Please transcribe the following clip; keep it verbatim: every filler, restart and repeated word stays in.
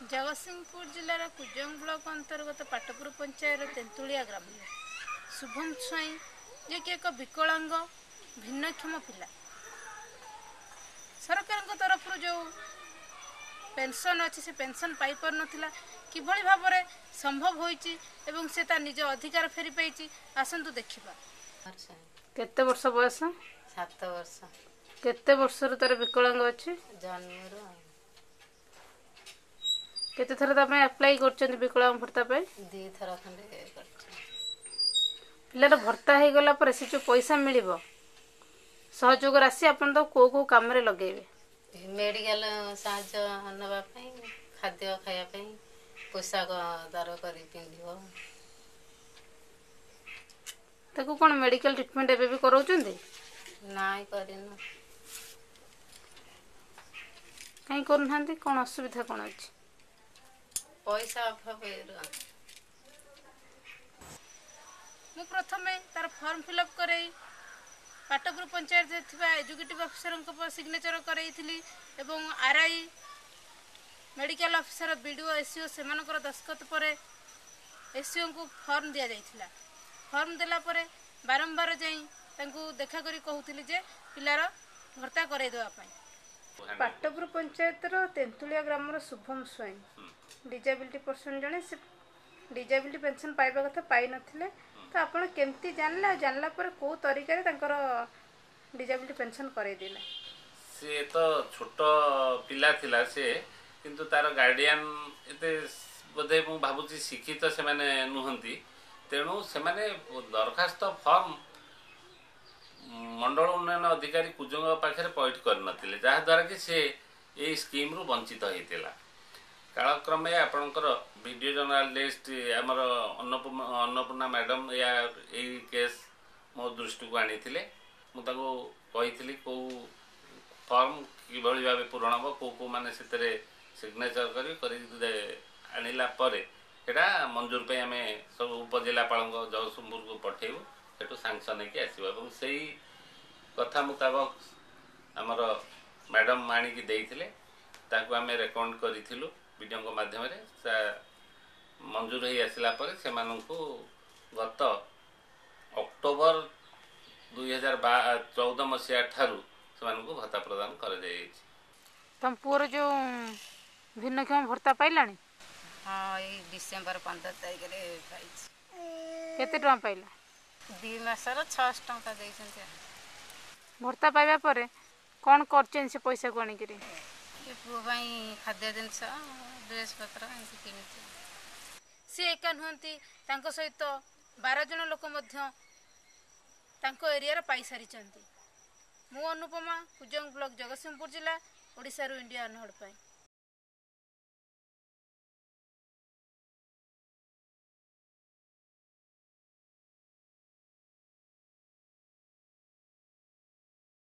Jagatsinghpur जिलार Kujang block अंतर्गत पाटपुर पंचायत तेंतुलिया ग्राम शुभम स्वाई जे कि एक विकलांग भिन्नक्षम पिला सरकार तरफ जो पेंशन अच्छी से पेंशन पाई पार नथिला किभली भाव में संभव होईची एवं से ता निज अधिकार फेरी पाई आसंतु देखिबा। केते वर्ष बयस? सात वर्ष। केते वर्ष रो तार विकलांग अछि? जन्मरो। केते थर ता पे अप्लाई करछन विकलांग भत्ता पे? दी थर खंडे करछ। पिलार भत्ता हे गला पर से जो पैसा मिलिबो सहयोग राशि अपन तो को को काम रे लगेबे? मेडिकल साहाय्य नवा पई खाद्य खाया पई पोशाक दार करी पिंदिबो। ताको कोन मेडिकल ट्रीटमेंट एबे भी करौचंदी? नाइ करिन। काई करनांती कोन असुविधा कोन अछि? पैसा अभाव हेरो। मु प्रथमे तार फॉर्म फिलअप करई पाटपुर पंचायत थिबा एजुकेटिव ऑफिसर को सिग्नेचर करैथिली एवं RI medical officer BDO SEO सेमानकर दस्खत पर एसईओ को फॉर्म दिया जाइथिला। फॉर्म देला परे बारंबार जाई तांको देखा करी कहउथिली जे पिलार भर्ता करै देवा पई। पाटपुर पंचायत रो तेंतुलिया ग्राम रो शुभम स्वाई डिजेबिलिटी पर्सन जने से डिजेबिलिटी पेंशन पाइबा कथा पाई नथिले तो आपण केमती जानला जानला पर को तरीका रे तांकर डिजेबिलिटी पेंशन करै दिले? से तो छोट पिला थिला से किंतु तार गार्डियन एते बोधे मु भाबुची शिक्षित से माने नुहंती तेणु से माने दरखास्त फॉर्म मंडल उन्नयन अधिकारी कुजंग पाखे पॉइंट कर नथिले जहा द्वारा कि से ए स्कीम रु वंचित होइतिला। कालक्रमे आपणकर वीडियो जर्नलिस्ट आमर अन्नपूर्णा अन्नपूर्णा मैडम या ए केस मो दृष्टि को आनी थिले मु ताको कहिथिली को फॉर्म किभली भाबे पूरण हो को को माने सेतरे सिग्नेचर करी करी आनिला परे एटा मंजूर पे आमे सब उपजिलापाल जगतसिंहपुर को पठेबु सेटू सैंक्शन के आसीबो एवं सेही कथा मुताबक आमर मैडम आनिकी देइथिले ताको आमे रेकमेंड करिथिलु वीडियो को माध्यम रे मंजूर ही आसिला परे से माननकु गत अक्टोबर दो हज़ार चौदह मसीहा ठारू से माननकु भत्ता प्रदान कर जाय छी। तम पुर जो भिन्नक्षम भत्ता पाइलानी? हां ए डिसेंबर पंद्रह तारिख रे पाई छी। केते टका पाइला? दो मासर छह सौ टका दैछन। भत्ता पाइबा परे कोन करचन से पैसा को आनी करी? ये पुओ भाई खाद्य जिनस ड्रेस पत्र एंती किनिछि। से एका नुहंती तांको सहित बारह जन लोक मध्य तांको एरिया रे पाई सारी चंती। मु अनुपमा कुजंग ब्लॉक जगतसिंहपुर जिला ओडिसा रो इंडिया अनहर्ड पाई।